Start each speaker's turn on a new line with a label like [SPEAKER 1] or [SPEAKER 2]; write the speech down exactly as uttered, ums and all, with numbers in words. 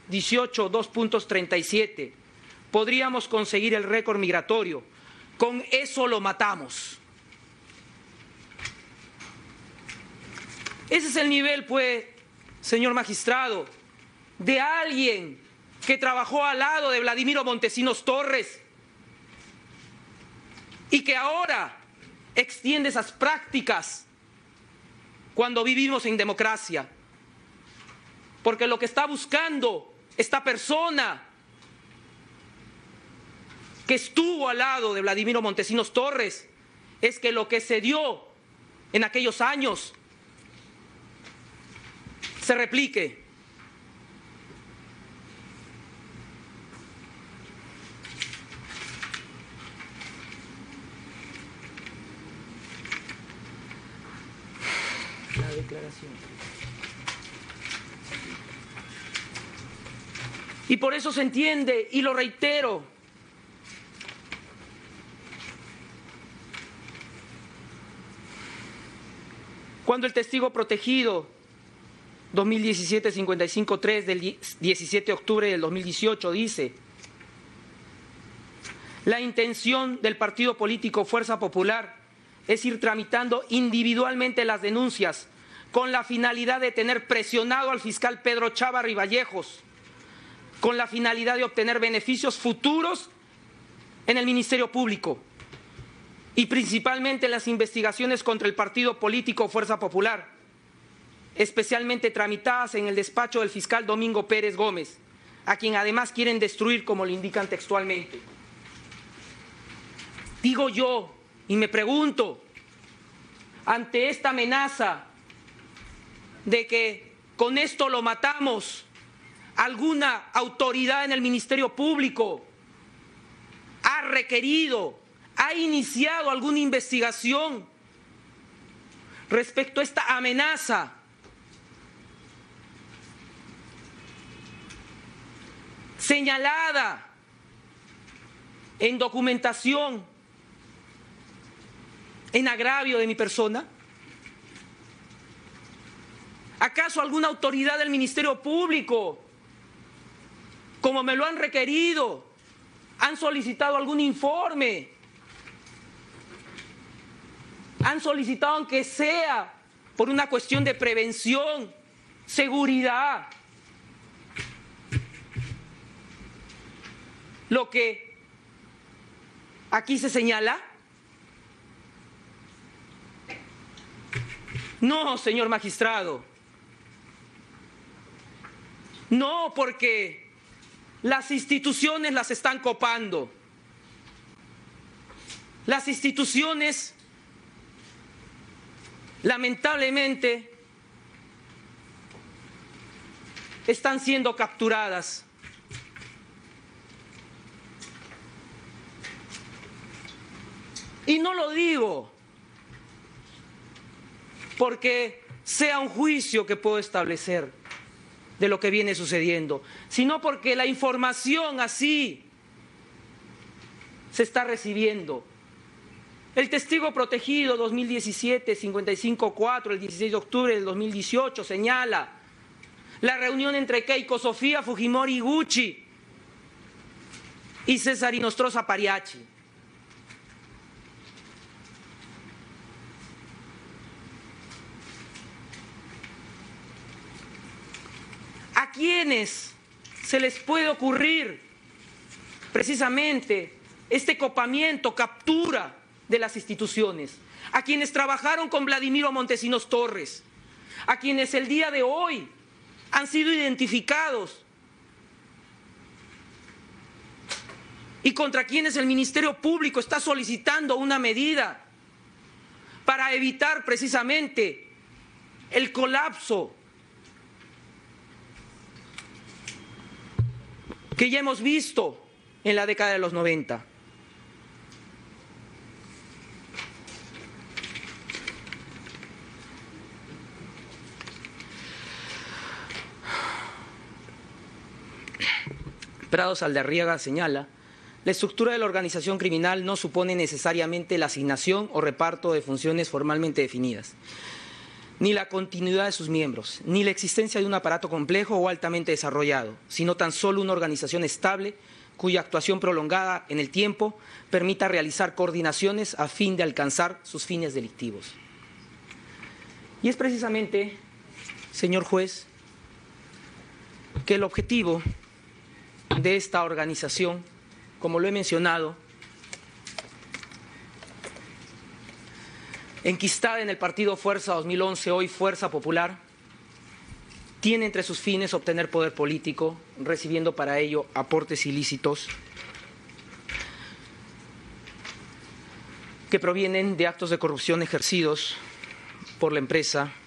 [SPEAKER 1] dieciocho, dos puntos treinta y siete. Podríamos conseguir el récord migratorio. Con eso lo matamos. Ese es el nivel, pues, señor magistrado, de alguien que trabajó al lado de Vladimiro Montesinos Torres y que ahora extiende esas prácticas cuando vivimos en democracia. Porque lo que está buscando esta persona que estuvo al lado de Vladimiro Montesinos Torres es que lo que se dio en aquellos años se replique. La declaración. Y por eso se entiende, y lo reitero, cuando el testigo protegido dos mil diecisiete cincuenta y cinco tres del diecisiete de octubre del dos mil dieciocho dice: la intención del partido político Fuerza Popular es ir tramitando individualmente las denuncias con la finalidad de tener presionado al fiscal Pedro Chávarri Vallejos, con la finalidad de obtener beneficios futuros en el Ministerio Público y principalmente en las investigaciones contra el partido político Fuerza Popular, especialmente tramitadas en el despacho del fiscal Domingo Pérez Gómez, a quien además quieren destruir, como lo indican textualmente. Digo yo, y me pregunto, ante esta amenaza de que con esto lo matamos, ¿alguna autoridad en el Ministerio Público ha requerido, ha iniciado alguna investigación respecto a esta amenaza? Señalada en documentación en agravio de mi persona. ¿Acaso alguna autoridad del Ministerio Público, como me lo han requerido, han solicitado algún informe? Han solicitado, aunque sea por una cuestión de prevención, seguridad, lo que aquí se señala? No, señor magistrado. No, porque las instituciones las están copando. Las instituciones, lamentablemente, están siendo capturadas. Y no lo digo porque sea un juicio que puedo establecer de lo que viene sucediendo, sino porque la información así se está recibiendo. El testigo protegido dos mil diecisiete cincuenta y cinco cuatro, el dieciséis de octubre del dos mil dieciocho, señala la reunión entre Keiko Sofía Fujimori Iguchi y César Nostroza Pariachi. ¿A quiénes se les puede ocurrir precisamente este copamiento, captura de las instituciones? A quienes trabajaron con Vladimiro Montesinos Torres, a quienes el día de hoy han sido identificados y contra quienes el Ministerio Público está solicitando una medida para evitar precisamente el colapso que ya hemos visto en la década de los noventa. Prados Aldarriaga señala: la estructura de la organización criminal no supone necesariamente la asignación o reparto de funciones formalmente definidas. ni la continuidad de sus miembros, ni la existencia de un aparato complejo o altamente desarrollado, sino tan solo una organización estable cuya actuación prolongada en el tiempo permita realizar coordinaciones a fin de alcanzar sus fines delictivos. Y es precisamente, señor juez, que el objetivo de esta organización, como lo he mencionado, enquistada en el partido Fuerza dos mil once, hoy Fuerza Popular, tiene entre sus fines obtener poder político, recibiendo para ello aportes ilícitos que provienen de actos de corrupción ejercidos por la empresa